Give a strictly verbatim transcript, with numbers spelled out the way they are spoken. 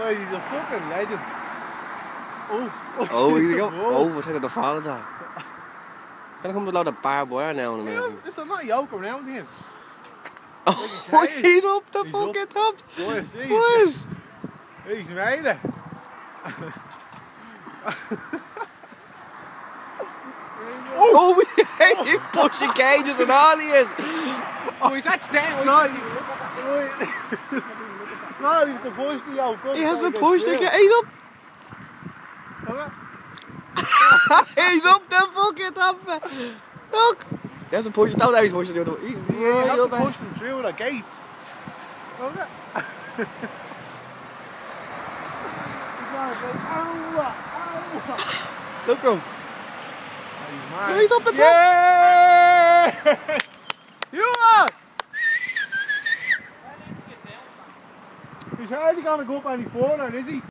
Guys, he's a fucking legend. Oh, Oh, he's go. Oh, wat zit er nog vallen daar? Dan komt er laat een paar boer nou in yeah, is er not yoke around him? Oh, he's up the He's fucking up. top. Boys, he's, Boys. he's made it. Oh, he's pushing cages and all he is. Oh, he's that's down. No, you, no, he's the push the yoke. He has to push the ca- He's up. He's up the fucking top. Look. He has to push it down. Now he's pushing the other way. He, he, You have to up, push them through the gates. Okay. Look at him. Oh, He's up the top. Yeah! You are! He's hardly going to go up any further, is he?